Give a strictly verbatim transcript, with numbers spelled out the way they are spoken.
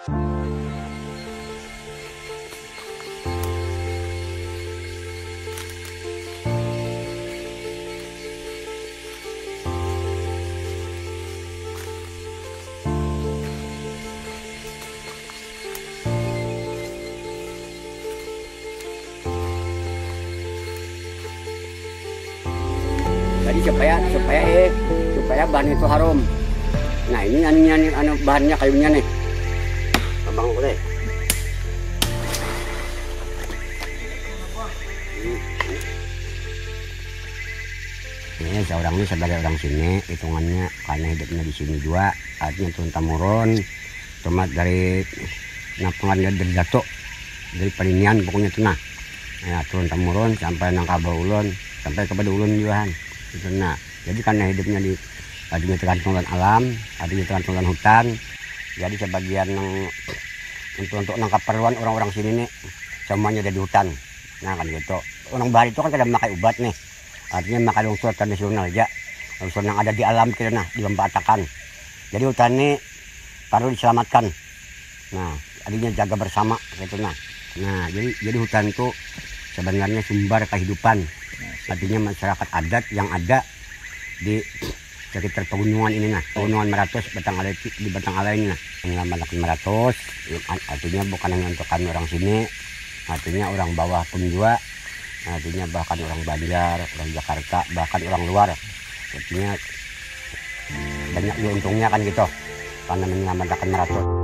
Jadi supaya supaya eh supaya bahan itu harum. Nah ini anunya nih, anu bahannya kayunya nih. Abang boleh. Ini seorang ini sebagai orang sini, hitungannya karena hidupnya di sini juga, artinya turun temurun, cuma dari napungan dari datuk, dari perinian pokoknya itu nah, ya turun temurun sampai nang kabau ulun, sampai kepada ulun juga. Gitu, nah, jadi karena hidupnya di adanya tergantung dengan alam, adanya tergantung dengan hutan, jadi sebagian yang untuk untuk nangkap keperluan orang-orang sini nih semuanya ada di hutan. Nah kan gitu. Orang Bali itu kan kadang memakai obat nih, artinya memakai unsur tradisional aja, unsur yang ada di alam kita nah dimanfaatkan. Jadi hutan ini perlu diselamatkan. Nah, adanya jaga bersama gitu nah. Nah, jadi jadi hutan itu sebenarnya sumber kehidupan. Artinya masyarakat adat yang ada di sekitar pegunungan ini nah, pegunungan Meratus, Batang Alai di Batang Alai ini nah. Yang Meratus artinya bukan hanya untuk kami orang sini, artinya orang bawah pun juga, artinya bahkan orang Banjar, orang Jakarta, bahkan orang luar. Artinya banyak untungnya kan gitu karena menyelamatkan Meratus.